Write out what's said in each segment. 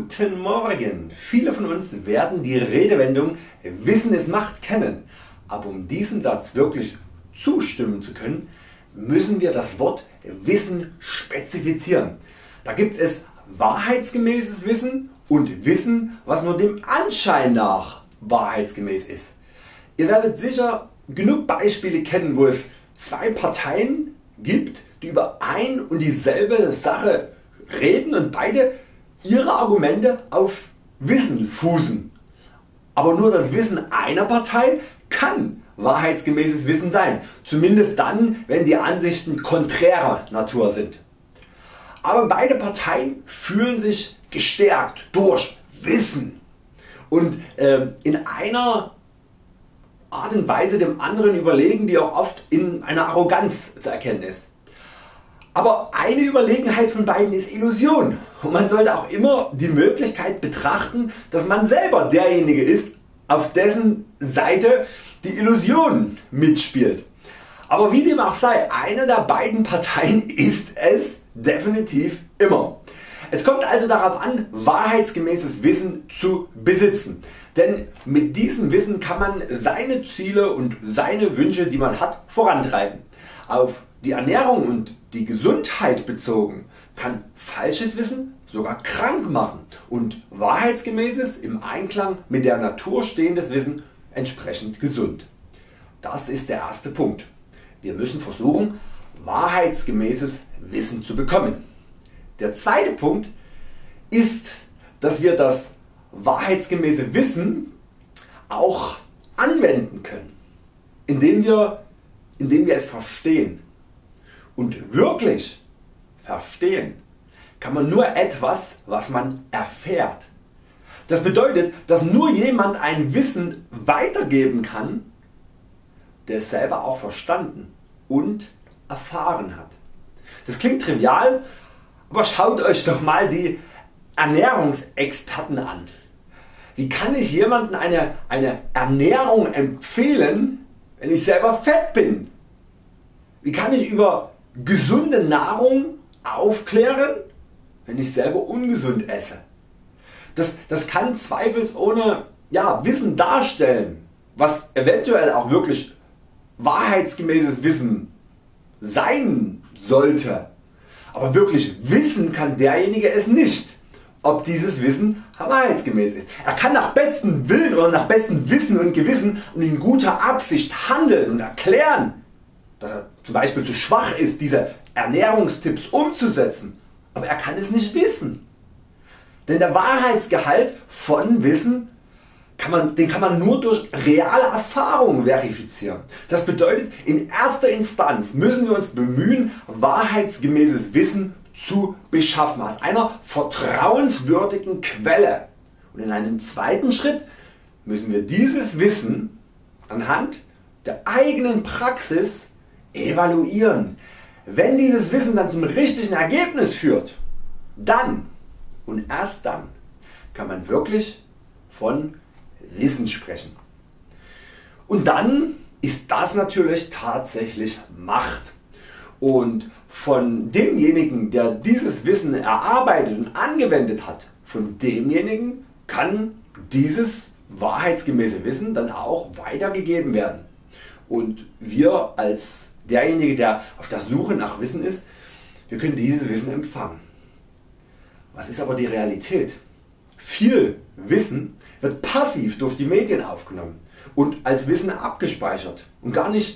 Guten Morgen! Viele von uns werden die Redewendung Wissen ist Macht kennen, aber um diesen Satz wirklich zustimmen zu können, müssen wir das Wort Wissen spezifizieren. Da gibt es wahrheitsgemäßes Wissen und Wissen, was nur dem Anschein nach wahrheitsgemäß ist. Ihr werdet sicher genug Beispiele kennen, wo es zwei Parteien gibt, die über ein und dieselbe Sache reden und beide ihre Argumente auf Wissen fußen. Aber nur das Wissen einer Partei kann wahrheitsgemäßes Wissen sein, zumindest dann, wenn die Ansichten konträrer Natur sind. Aber beide Parteien fühlen sich gestärkt durch Wissen und in einer Art und Weise dem anderen überlegen, die auch oft in einer Arroganz zu erkennen ist. Aber eine Überlegenheit von beiden ist Illusion und man sollte auch immer die Möglichkeit betrachten, dass man selber derjenige ist, auf dessen Seite die Illusion mitspielt. Aber wie dem auch sei, eine der beiden Parteien ist es definitiv immer. Es kommt also darauf an, wahrheitsgemäßes Wissen zu besitzen, denn mit diesem Wissen kann man seine Ziele und seine Wünsche, die man hat, vorantreiben. Auf die Ernährung und die Gesundheit bezogen kann falsches Wissen sogar krank machen und wahrheitsgemäßes, im Einklang mit der Natur stehendes Wissen entsprechend gesund. Das ist der erste Punkt. Wir müssen versuchen, wahrheitsgemäßes Wissen zu bekommen. Der zweite Punkt ist, dass wir das wahrheitsgemäße Wissen auch anwenden können, indem wir es verstehen. Und wirklich verstehen kann man nur etwas, was man erfährt. Das bedeutet, dass nur jemand ein Wissen weitergeben kann, der es selber auch verstanden und erfahren hat. Das klingt trivial, aber schaut Euch doch mal die Ernährungsexperten an. Wie kann ich jemandem eine Ernährung empfehlen, wenn ich selber fett bin? Wie kann ich über gesunde Nahrung aufklären, wenn ich selber ungesund esse? Das kann zweifelsohne Wissen darstellen, was eventuell auch wirklich wahrheitsgemäßes Wissen sein sollte. Aber wirklich wissen kann derjenige es nicht, ob dieses Wissen wahrheitsgemäß ist. Er kann nach bestem Willen oder nach bestem Wissen und Gewissen und in guter Absicht handeln und erklären, dass er zum Beispiel zu schwach ist, diese Ernährungstipps umzusetzen, aber er kann es nicht wissen. Denn der Wahrheitsgehalt von Wissen kann man nur durch reale Erfahrung verifizieren. Das bedeutet, in erster Instanz müssen wir uns bemühen, wahrheitsgemäßes Wissen zu beschaffen aus einer vertrauenswürdigen Quelle. Und in einem zweiten Schritt müssen wir dieses Wissen anhand der eigenen Praxis evaluieren. Wenn dieses Wissen dann zum richtigen Ergebnis führt, dann und erst dann kann man wirklich von Wissen sprechen. Und dann ist das natürlich tatsächlich Macht. Und von demjenigen, der dieses Wissen erarbeitet und angewendet hat, von demjenigen kann dieses wahrheitsgemäße Wissen dann auch weitergegeben werden. Und wir als derjenige, der auf der Suche nach Wissen ist, wir können dieses Wissen empfangen. Was ist aber die Realität? Viel Wissen wird passiv durch die Medien aufgenommen und als Wissen abgespeichert und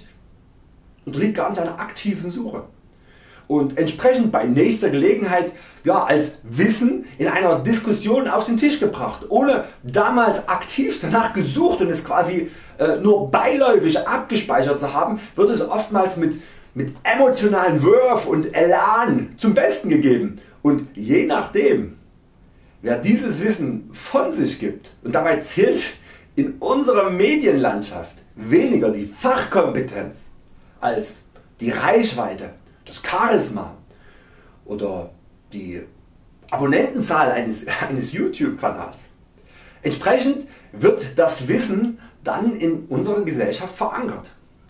unterliegt gar nicht einer aktiven Suche. Und entsprechend bei nächster Gelegenheit als Wissen in einer Diskussion auf den Tisch gebracht, ohne damals aktiv danach gesucht und es quasi nur beiläufig abgespeichert zu haben, wird es oftmals mit emotionalen Wurf und Elan zum Besten gegeben. Und je nachdem, wer dieses Wissen von sich gibt, und dabei zählt in unserer Medienlandschaft weniger die Fachkompetenz als die Reichweite, das Charisma oder die Abonnentenzahl eines YouTube Kanals. Entsprechend wird das Wissen dann in unserer Gesellschaft verankert.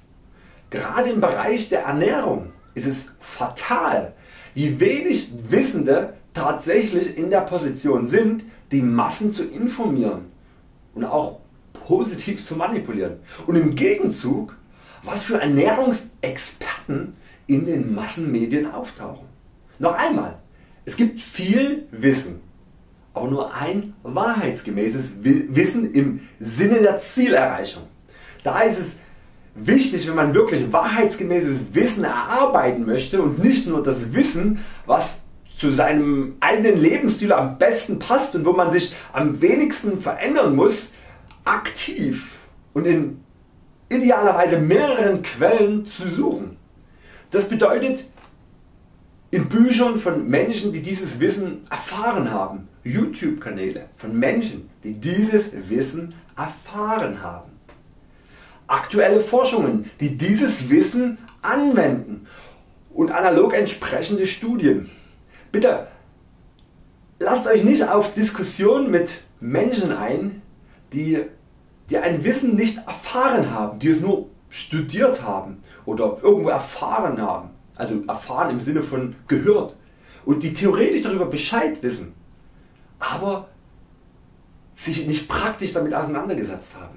Gerade im Bereich der Ernährung ist es fatal, wie wenig Wissende tatsächlich in der Position sind, die Massen zu informieren und auch positiv zu manipulieren, und im Gegenzug was für Ernährungsexperten in den Massenmedien auftauchen. Noch einmal, es gibt viel Wissen, aber nur ein wahrheitsgemäßes Wissen im Sinne der Zielerreichung. Da ist es wichtig, wenn man wirklich wahrheitsgemäßes Wissen erarbeiten möchte und nicht nur das Wissen, was zu seinem eigenen Lebensstil am besten passt und wo man sich am wenigsten verändern muss, aktiv und in idealerweise mehreren Quellen zu suchen. Das bedeutet, in Büchern von Menschen, die dieses Wissen erfahren haben, YouTube Kanäle von Menschen, die dieses Wissen erfahren haben, aktuelle Forschungen, die dieses Wissen anwenden, und analog entsprechende Studien. Bitte lasst Euch nicht auf Diskussionen mit Menschen ein, die ein Wissen nicht erfahren haben, die es nur studiert haben oder irgendwo erfahren haben, also erfahren im Sinne von gehört, und die theoretisch darüber Bescheid wissen, aber sich nicht praktisch damit auseinandergesetzt haben.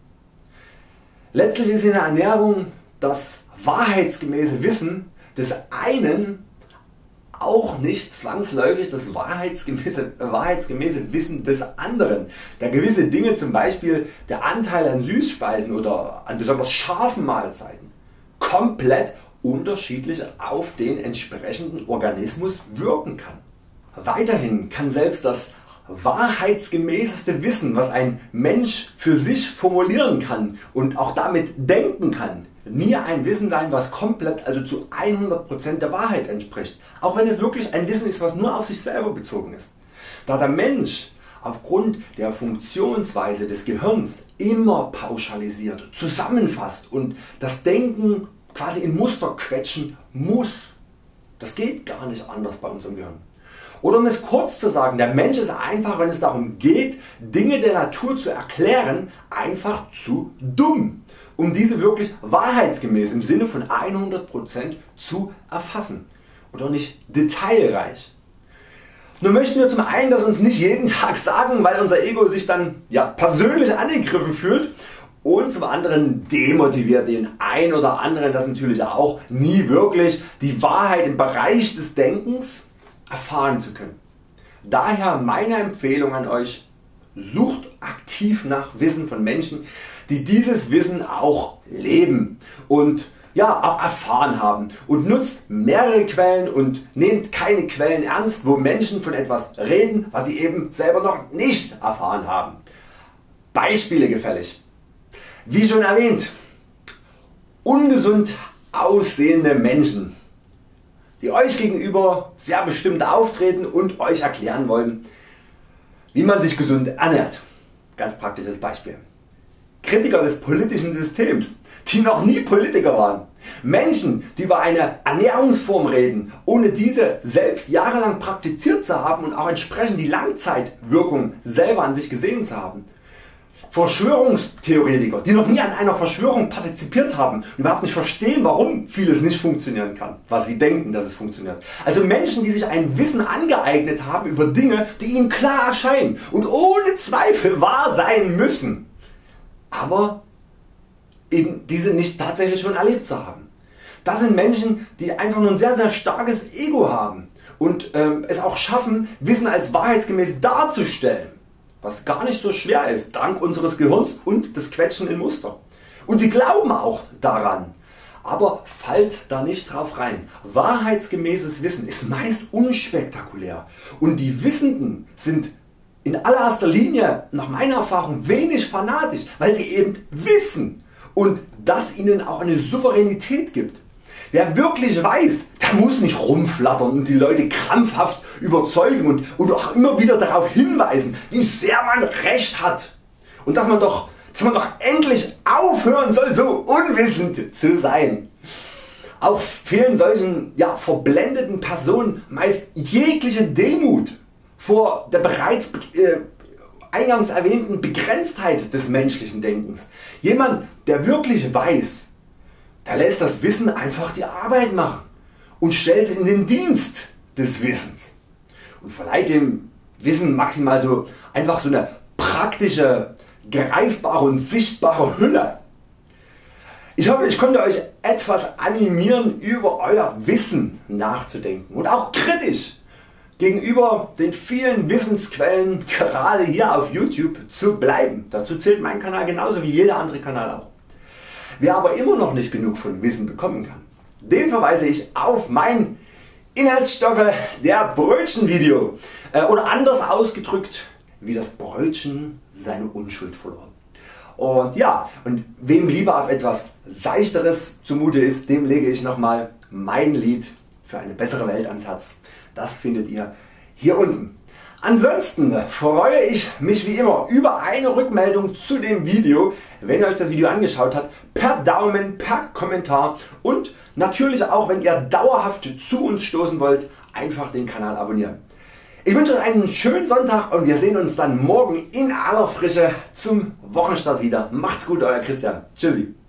Letztlich ist in der Ernährung das wahrheitsgemäße Wissen des einen auch nicht zwangsläufig das wahrheitsgemäße Wissen des anderen, da gewisse Dinge, zum Beispiel der Anteil an Süßspeisen oder an besonders scharfen Mahlzeiten, komplett unterschiedlich auf den entsprechenden Organismus wirken kann. Weiterhin kann selbst das wahrheitsgemäßeste Wissen, was ein Mensch für sich formulieren kann und auch damit denken kann, nie ein Wissen sein, was komplett, also zu 100% der Wahrheit entspricht, auch wenn es wirklich ein Wissen ist, was nur auf sich selber bezogen ist. Da der Mensch aufgrund der Funktionsweise des Gehirns immer pauschalisiert, zusammenfasst und das Denken quasi in Muster quetschen muss. Das geht gar nicht anders bei unserem Gehirn. Oder um es kurz zu sagen, der Mensch ist einfach, wenn es darum geht, Dinge der Natur zu erklären, einfach zu dumm, um diese wirklich wahrheitsgemäß im Sinne von 100% zu erfassen oder nicht detailreich. Nun möchten wir zum einen das uns nicht jeden Tag sagen, weil unser Ego sich dann persönlich angegriffen fühlt, und zum anderen demotiviert den einen oder anderen das natürlich auch, nie wirklich die Wahrheit im Bereich des Denkens erfahren zu können. Daher meine Empfehlung an Euch: sucht aktiv nach Wissen von Menschen, die dieses Wissen auch leben und auch erfahren haben, und nutzt mehrere Quellen und nehmt keine Quellen ernst, wo Menschen von etwas reden, was sie eben selber noch nicht erfahren haben. Beispiele gefällig. Wie schon erwähnt, ungesund aussehende Menschen, die Euch gegenüber sehr bestimmt auftreten und Euch erklären wollen, wie man sich gesund ernährt. Ganz praktisches Beispiel. Kritiker des politischen Systems, die noch nie Politiker waren. Menschen, die über eine Ernährungsform reden, ohne diese selbst jahrelang praktiziert zu haben und auch entsprechend die Langzeitwirkung selber an sich gesehen zu haben. Verschwörungstheoretiker, die noch nie an einer Verschwörung partizipiert haben und überhaupt nicht verstehen, warum vieles nicht funktionieren kann, was sie denken, dass es funktioniert. Also Menschen, die sich ein Wissen angeeignet haben über Dinge, die ihnen klar erscheinen und ohne Zweifel wahr sein müssen, aber eben diese nicht tatsächlich schon erlebt zu haben. Das sind Menschen, die einfach nur ein sehr starkes Ego haben und es auch schaffen, Wissen als wahrheitsgemäß darzustellen, was gar nicht so schwer ist, dank unseres Gehirns und des Quetschen in Muster. Und sie glauben auch daran. Aber fallt da nicht drauf rein. Wahrheitsgemäßes Wissen ist meist unspektakulär und die Wissenden sind in allererster Linie nach meiner Erfahrung wenig fanatisch, weil sie eben wissen und das ihnen auch eine Souveränität gibt. Wer wirklich weiß, der muss nicht rumflattern und die Leute krampfhaft überzeugen und auch immer wieder darauf hinweisen, wie sehr man Recht hat und dass man doch endlich aufhören soll, so unwissend zu sein. Auch fehlen solchen verblendeten Personen meist jegliche Demut vor der bereits eingangs erwähnten Begrenztheit des menschlichen Denkens. Jemand, der wirklich weiß, der lässt das Wissen einfach die Arbeit machen und stellt sich in den Dienst des Wissens. und verleiht dem Wissen maximal so einfach so eine praktische, greifbare und sichtbare Hülle. Ich hoffe, ich konnte euch etwas animieren, über euer Wissen nachzudenken und auch kritisch gegenüber den vielen Wissensquellen gerade hier auf YouTube zu bleiben. Dazu zählt mein Kanal genauso wie jeder andere Kanal auch. Wer aber immer noch nicht genug von Wissen bekommen kann, den verweise ich auf mein Inhaltsstoffe der Brötchen Video oder anders ausgedrückt, wie das Brötchen seine Unschuld verlor. Und ja, und wem lieber auf etwas Seichteres zumute ist, dem lege ich nochmal mein Lied für eine bessere Welt ans Herz. Das findet ihr hier unten. Ansonsten freue ich mich wie immer über eine Rückmeldung zu dem Video, wenn ihr euch das Video angeschaut habt, per Daumen, per Kommentar und natürlich auch, wenn ihr dauerhaft zu uns stoßen wollt, einfach den Kanal abonnieren. Ich wünsche euch einen schönen Sonntag und wir sehen uns dann morgen in aller Frische zum Wochenstart wieder. Macht's gut, Euer Christian. Tschüssi.